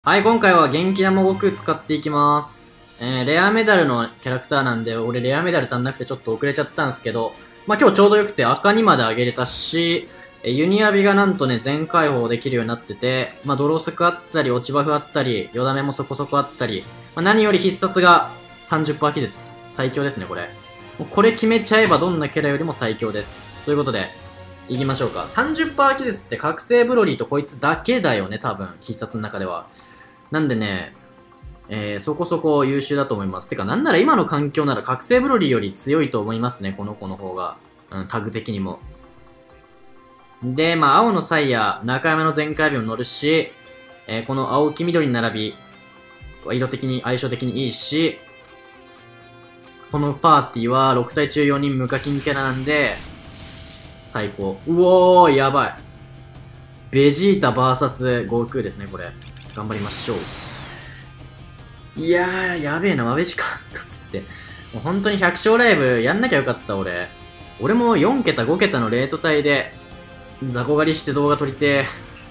はい、今回は元気玉悟空使っていきます。レアメダルのキャラクターなんで、俺レアメダル足んなくてちょっと遅れちゃったんですけど、まあ、今日ちょうどよくて赤2まで上げれたし、ユニアビがなんとね、全開放できるようになってて、まあ、ドロースクあったり、落ちバフあったり、よだめもそこそこあったり、まあ、何より必殺が 30% 気絶。最強ですね、これ。もうこれ決めちゃえばどんなキャラよりも最強です。ということで、行きましょうか。30% 気絶って覚醒ブロリーとこいつだけだよね、多分。必殺の中では。なんでね、そこそこ優秀だと思います。てか、なんなら今の環境なら覚醒ブロリーより強いと思いますね、この子の方が。うん、タグ的にも。で、まあ、青のサイヤ、中山の全開日も乗るし、この青黄緑に並び、色的に、相性的にいいし、このパーティーは6体中4人無課金キャラなんで、最高。うおー、やばい。ベジータ VS 悟空ですね、これ。頑張りましょう。いやー、やべえな、マベジカットつって。もう本当に100勝ライブやんなきゃよかった、俺。俺も4桁、5桁のレート帯で、雑魚狩りして動画撮りて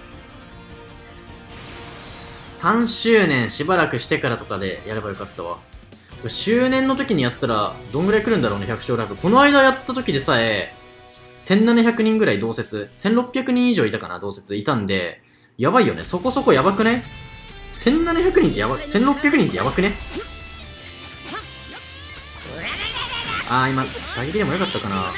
3周年しばらくしてからとかでやればよかったわ。周年の時にやったら、どんぐらい来るんだろうね、100勝ライブ。この間やった時でさえ、1700人ぐらい同説、1600人以上いたかな、同説いたんで、やばいよね。そこそこやばくね？ 1700 人ってやば、1600人ってやばくね？あー、今、打撃でもよかったかな。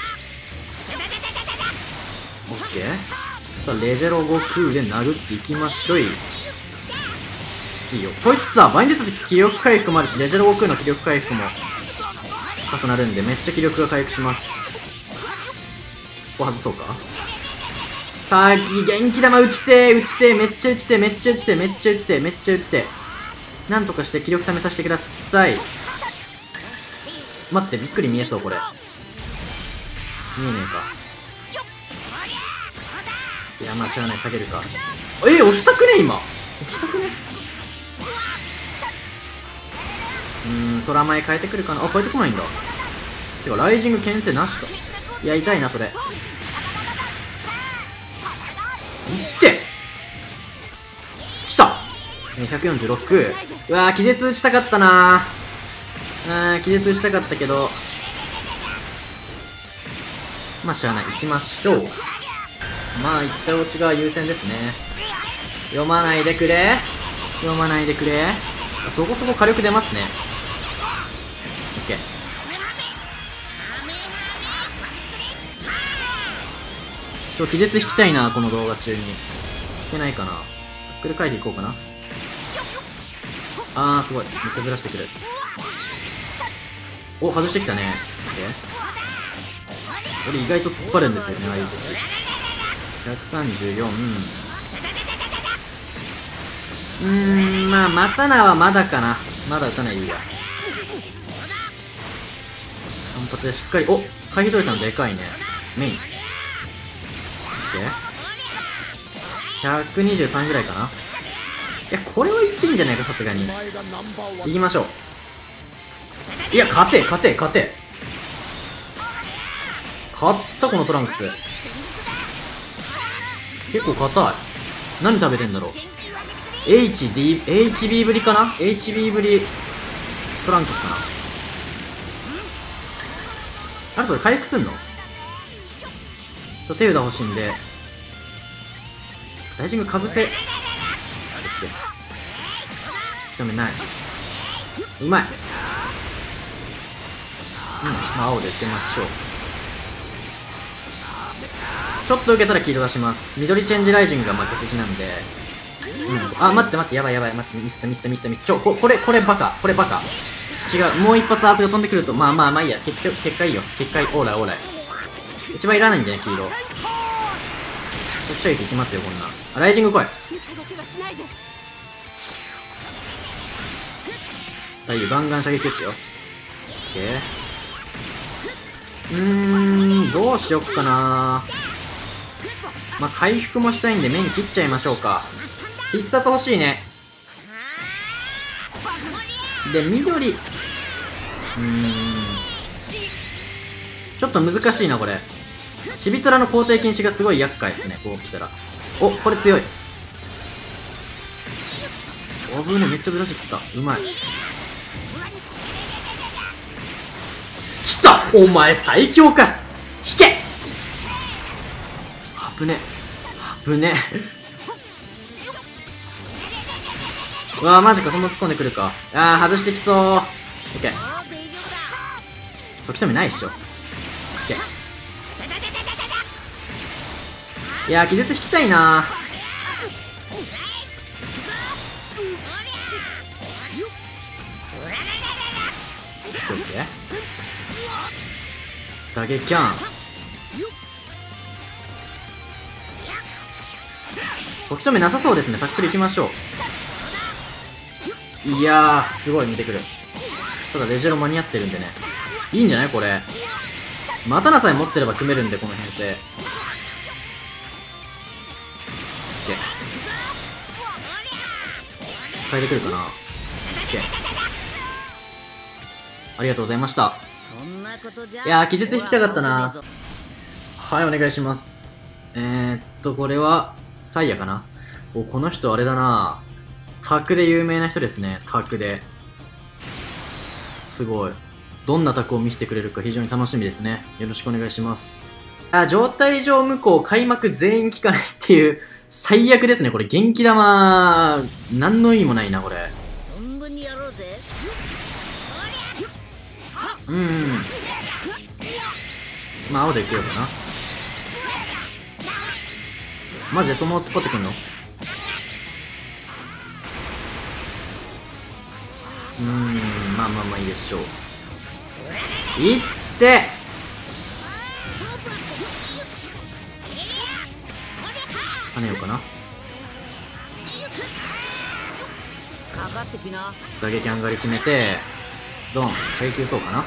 オッケー。さあ、レジェロ悟空で殴っていきましょい。いいよ。こいつさ、場に出た時気力回復もあるし、レジェロ悟空の気力回復も重なるんで、めっちゃ気力が回復します。ここ外そうか。さあ、元気玉打ちて打ちてめっちゃ打ちてめっちゃ打ちてめっちゃ打ちてめっちゃ打ちてなんとかして気力試させてください。待って、びっくり見えそう、これ。見えねえか。いや、まあ、しゃあない、下げるか。押したくね今。押したくねトラマイ変えてくるかなあ、変えてこないんだ。てか、ライジング牽制なしか。いや、痛いな、それ。いって来た !146。うわー、気絶したかったなー。気絶したかったけど。まあ、しゃあない。行きましょう。まあ、一体落ちが優先ですね。読まないでくれ。読まないでくれ。そこそこ火力出ますね。オッケー。気絶引きたいな、この動画中に。引けないかな。タックル回避いこうかな。あー、すごい。めっちゃずらしてくる。お、外してきたね。オッケー。俺意外と突っ張るんですよね、ああいう時。134。まあ、またなはまだかな。まだ打たないでいいや。反発でしっかり、お、回避取れたのでかいね。メイン。123ぐらいかな。いや、これはいっていいんじゃないか、さすがに。行きましょう。いや、勝て、勝て、勝て。勝った、このトランクス。結構硬い。何食べてんだろう。HB ぶりかな？ HB ぶりトランクスかな。あれそれ回復すんの？手札欲しいんで。大臣がかぶせ。ダメない。うまい。まあ、青で打ってみましょう。ちょっと受けたら黄色出します。緑チェンジライジングが負け筋なんで。あ、待って待って、やばいやばい、待って、ミスったミスったミスったミスった。これバカ。これバカ。違う、もう一発圧が飛んでくると、まあいいや。結果いいよ。結果いい。オーライオーライ。一番いらないんだね、黄色。速射撃いきますよ、こんな。あ、ライジング来い。左右ガンガン射撃撃つよ。オッケー。どうしよっかな。まあ、回復もしたいんで面切っちゃいましょうか。必殺欲しいね。で、緑。ちょっと難しいな、これ。チビトラの肯定禁止がすごい厄介ですね、こう来たら。お、これ強い。 危ね、めっちゃずらしてきた。うまい。来た、お前最強か。引け。危ね。危ね。うわー、マジか、そんな突っ込んでくるか。あー、外してきそう。オッケー。時止めないっしょ。オッケー。いやー、気絶引きたいなー。オッケー。打撃キャン。時止めなさそうですね。タックル行きましょう。いやー、すごい見てくる。ただレジェロ間に合ってるんでね。いいんじゃないこれ。マタナさえ持ってれば組めるんで、この編成。オッケー。変えてくるかな。オッケー。ありがとうございました。いやー、気絶引きたかったな。はい、お願いします。これは、サイヤかな。お、この人あれだな。卓で有名な人ですね。卓で。すごい。どんな卓を見せてくれるか非常に楽しみですね。よろしくお願いします。あ、状態上無効、開幕全員効かないっていう、最悪ですね。これ元気玉、何の意味もないな、これ。まあ、青で受けようかな。マジでそのまま突っ張ってくんの？まあまあまあいいでしょう。いって跳ねようかな。打撃上がり決めて、ドン、射撃打とうかな。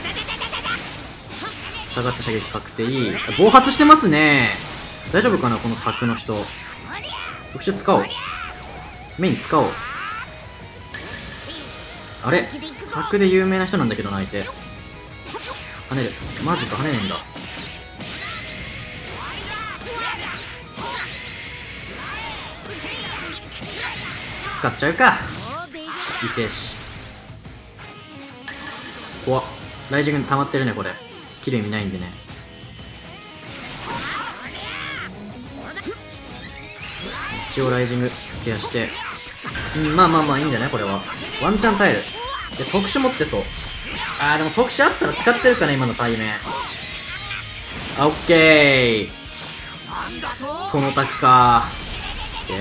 下がった射撃確定。暴発してますね。大丈夫かなこの卓の人。特殊使おう。メイン使おう。あれ卓で有名な人なんだけどな、相手。跳ねる。マジか、跳ねねえんだ。使っちゃうか。いてし。怖っ。ライジング溜まってるね、これ。切る意味ないんでね。一応ライジングケアして。まあまあまあいいんじゃないこれは。ワンチャン耐える。で、特殊持ってそう。でも特殊あったら使ってるかな今の対面。オッケー。そのタクか。オッケー。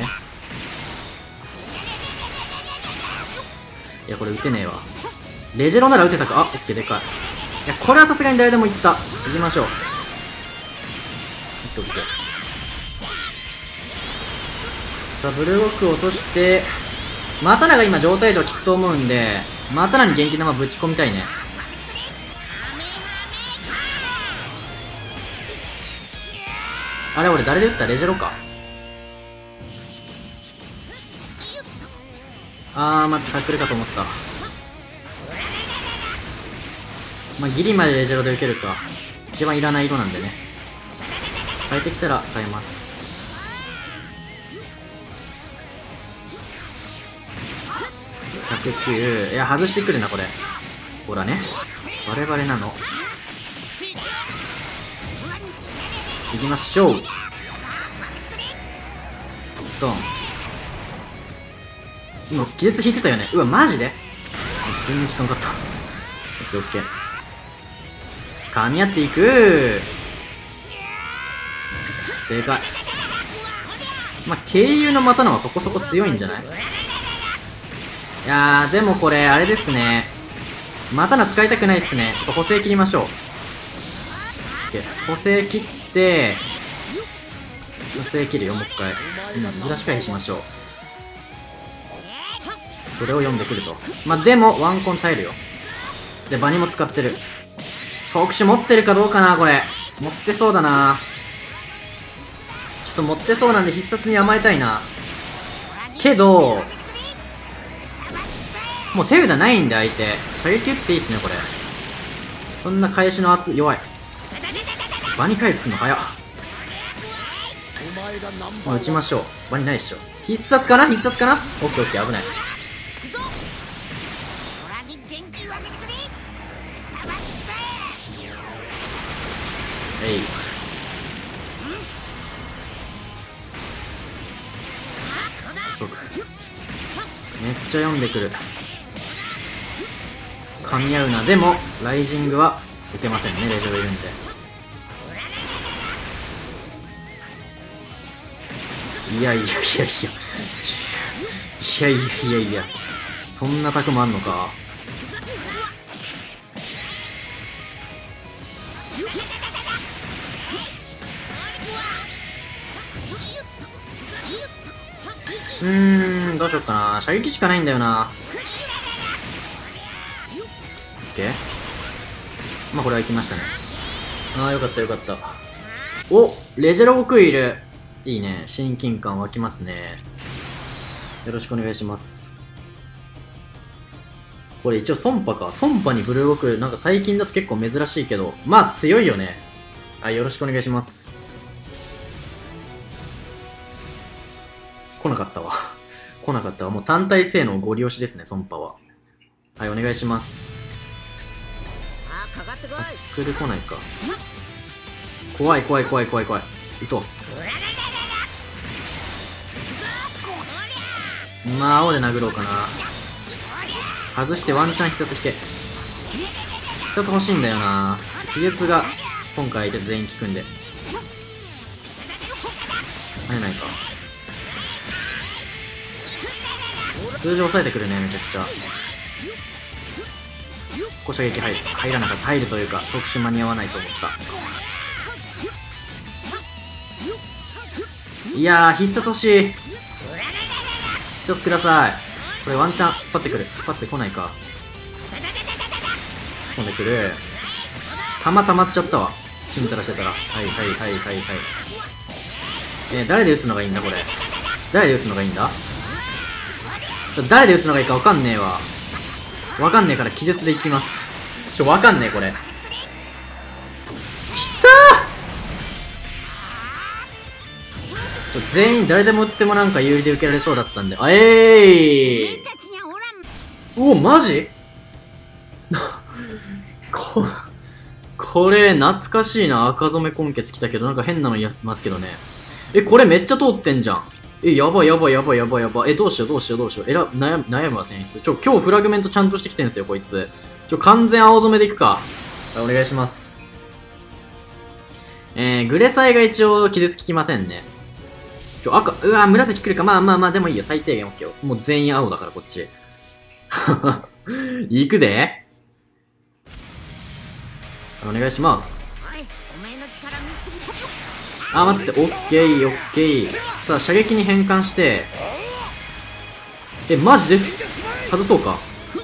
いや、これ撃てねえわ。レジェロなら撃てたか。オッケー、でかい。いや、これはさすがに誰でもいった。行きましょう。オッケー、オッケー。さあ、ブルーウォークを落として、マタナが今状態上効くと思うんで、マタナに元気玉ぶち込みたいね。あれ、俺誰で撃った？レジェロか。待って、タックルかと思った。まあ、ギリまでレジェロで受けるか。一番いらない色なんでね。変えてきたら変えます。109。いや、外してくるな、これ。ほらね。バレバレなの。行きましょう。ドン。今、気絶引いてたよね。うわ、マジで全然効かんかった。オッケーオッケー。噛み合っていくでかい。まあ、経由の股のはそこそこ強いんじゃない？いやー、でもこれ、あれですね。マタナ使いたくないっすね。ちょっと補正切りましょう。補正切って、補正切るよ、もう一回。ずらし回避しましょう。それを読んでくると。まあ、でも、ワンコン耐えるよ。で、バニも使ってる。特殊持ってるかどうかな、これ。持ってそうだな。ちょっと持ってそうなんで必殺に甘えたいな。けど、もう手札ないんで相手。射撃打っていいっすね、これ。そんな返しの圧、弱い。バニ回復するの早っ。まあ、打ちましょう。バニないっしょ。必殺かな必殺かなオッケーオッケー、危ない。 えい。そうか。めっちゃ読んでくる。噛み合うな。でもライジングは打てませんね、レジョがいるんで。いやいやいやいやいやいやいやいや、そんなタクもあんのか。どうしよっかな。射撃しかないんだよな。オッケー。まあこれは行きましたね。ああ、よかったよかった。お、レジェロ悟空いる。いいね。親近感湧きますね。よろしくお願いします。これ一応孫波か。孫波にブルー悟空、なんか最近だと結構珍しいけど、まあ強いよね。はい、よろしくお願いします。来なかったわ。来なかったわ。もう単体性能ご利用しですね、孫波は。はい、お願いします。タックル来ないか。怖い怖い怖い怖い怖い。いとう。まあ、青で殴ろうかな。外してワンチャン一つ引け。一つ欲しいんだよな。気絶が今回相手全員効くんで。会えないか。数字抑えてくるね、めちゃくちゃ。ここ射撃入らなかった。入るというか、特殊間に合わないと思った。いやー、必殺欲しい。必殺ください。これワンチャン突っ張ってくる。突っ張ってこないか。突っ込んでくる。弾溜まっちゃったわ。チンタラしてたら。はいはいはいはいはい。誰で撃つのがいいんだこれ。誰で撃つのがいいんだ。誰で撃つのがいいかわかんねえわ。わかんねえから気絶でいきます。わかんねえこれ。きたー。全員誰でも撃ってもなんか有利で受けられそうだったんで。うお、マジこれ、懐かしいな。赤染め根血来たけど、なんか変なのやってますけどね。これめっちゃ通ってんじゃん。やばいやばいやばいやばいやばい。どうしようどうしようどうしよう。悩むわ、選出。今日フラグメントちゃんとしてきてんすよ、こいつ。完全青染めでいくか。お願いします。グレサイが一応、気絶効きませんね。赤、うわ、紫来るか。まあまあまあ、でもいいよ。最低限 OK よ。もう全員青だから、こっち。行くで。お願いします。あ、待って、オッケー、オッケー。さあ、射撃に変換して。マジで外そうか。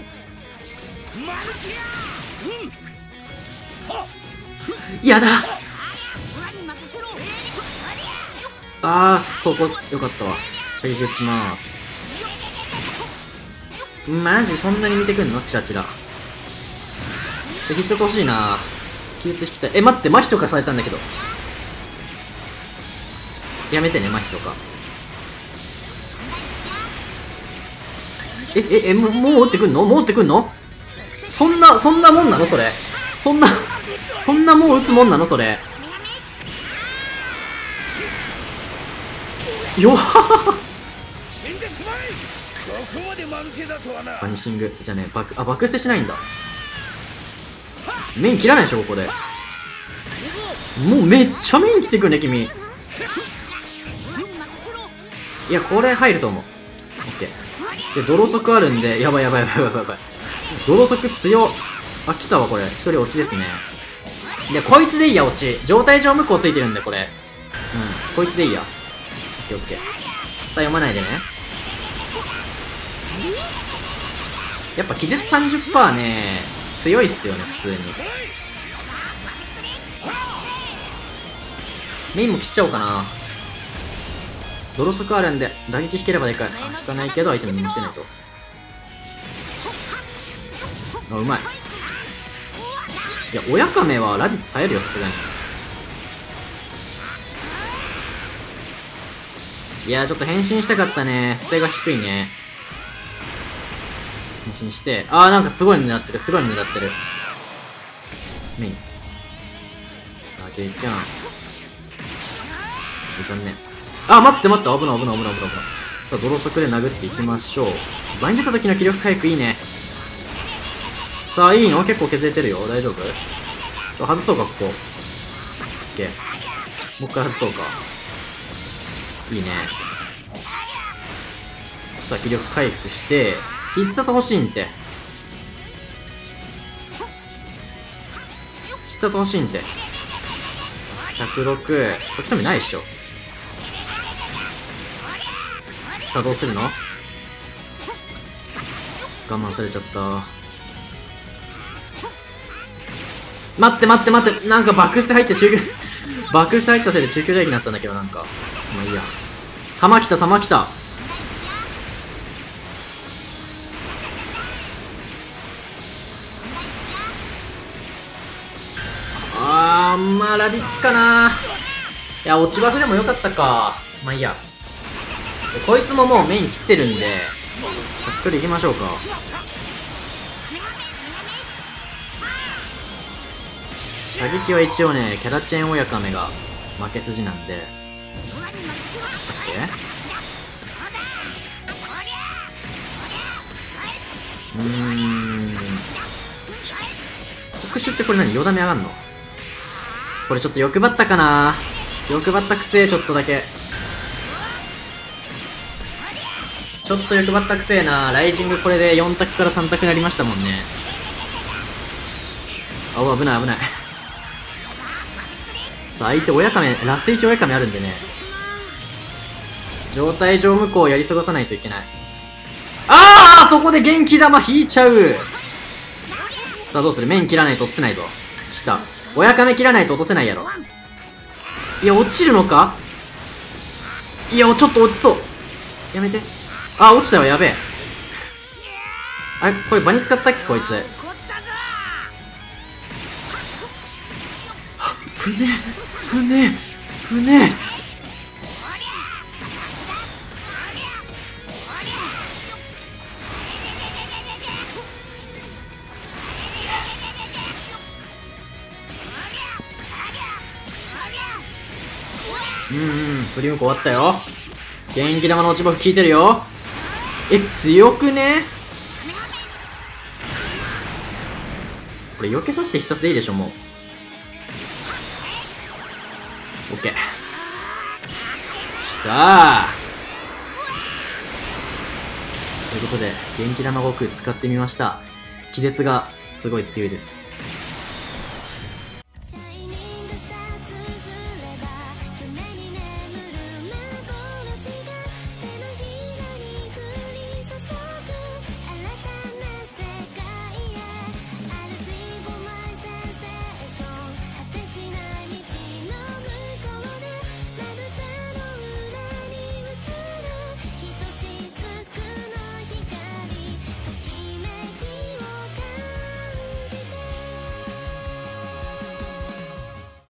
やだ。そこ、よかったわ。射撃打ちます。マジ、そんなに見てくんのチラチラ。必殺欲しいな。気絶引きたい。待って、麻痺とかされたんだけど。やめてね、麻痺とか。もう撃ってくんの。もう撃ってくんの。そんなもんなのそれ。そんなもう撃つもんなのそれ。よはバニッシング。じゃあね、爆捨てしないんだ。メイン切らないでしょ、ここで。もうめっちゃメイン来てくるね、君。いや、これ入ると思う。オッケー。で、泥速あるんで、やばいやばいやばいやばいやばい。泥速強っ。来たわ、これ。一人落ちですね。で、こいつでいいや、落ち。状態上向こうついてるんで、これ。こいつでいいや。オッケーオッケー。さあ、読まないでね。やっぱ気絶 30% ね、強いっすよね、普通に。メインも切っちゃおうかな。泥速あるんで、打撃引ければでかい。引かないけど、相手に見せないと。うまい。いや、親亀はラディット耐えるよ、さすがに。いやー、ちょっと変身したかったね。ステが低いね。変身して、なんかすごいの狙ってる、すごいの狙ってる。メイン。 けいけん。残念。あ、待って待って、危ない危ない危ない危ない危ない。さあ、泥速で殴っていきましょう。場に出た時の気力回復いいね。さあ、いいの？結構削れてるよ。大丈夫？外そうか、ここ。オッケー。もう一回外そうか。いいね。さあ、気力回復して、必殺欲しいんて。必殺欲しいんて。106。時止めないっしょ。さあ、どうするの？我慢されちゃった。待って待って待って、なんかバックステ入って中級、バックステ入ったせいで中級打撃になったんだけど、なんか。まあいいや。弾来た、弾来た。まあ、ラディッツかな。いや、落ちバフでもよかったか。まあいいや。こいつももうメイン切ってるんで、さっくり行きましょうか。射撃は一応ね、キャラチェン親亀が負け筋なんで。特殊ってこれ何？よだめ上がんの？これちょっと欲張ったかな。欲張ったくせえ、ちょっとだけ。ちょっと欲張ったくせえな。ライジングこれで4択から3択になりましたもんね。あ、危ない危ない。さあ、相手親亀、ラス1親亀あるんでね。状態上無効をやり過ごさないといけない。ああ、そこで元気玉引いちゃう。さあ、どうする？面切らないと落とせないぞ。来た。親亀切らないと落とせないやろ。いや、落ちるのか？いや、ちょっと落ちそう。やめて。あ、落ちたよ、やべえ。あれ、これ場に使ったっけ、こいつ。船。振り向こう終わったよ。元気玉の落ちバフ効いてるよ。え、強くね？これ避けさせて必殺でいいでしょ、もう。オッケー。きたー。ということで、元気玉悟空使ってみました。気絶がすごい強いです。